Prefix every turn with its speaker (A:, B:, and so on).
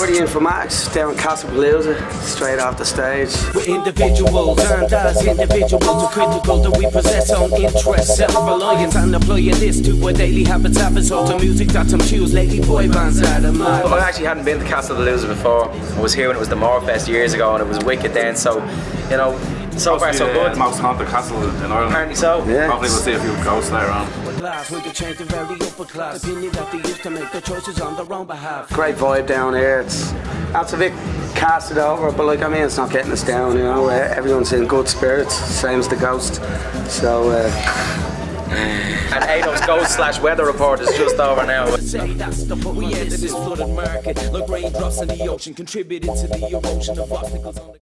A: for the Infomatics down Castlepalooza, straight off the stage.
B: We're individuals, and as individuals are critical that we possess own interests, self-reliance, and applying this to our daily habits. Episode of music that some choose lately, boy bands out of my
C: I actually hadn't been to Castlepalooza before. I was here when it was the Morfest years ago, and it was wicked then. So, you know, so far so good.
D: Most haunted castle in Ireland.
C: Apparently so.
A: Yeah.
D: Hopefully we'll see a few ghosts there around.
B: We could change the very upper class opinion that they used to make their choices on their own behalf.
A: Great vibe down here. That's a bit casted over, but like, I mean, it's not getting us down, you know. Everyone's in good spirits, same as the ghost. So
C: And Ado's ghost / weather report is just over now.
B: Say that's the point we entered this flooded market, like raindrops in the ocean, contributing to the erosion of obstacles on the